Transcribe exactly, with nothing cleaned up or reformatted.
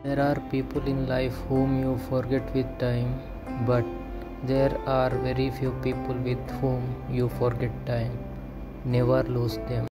There are people in life whom you forget with time, but there are very few people with whom you forget time. Never lose them.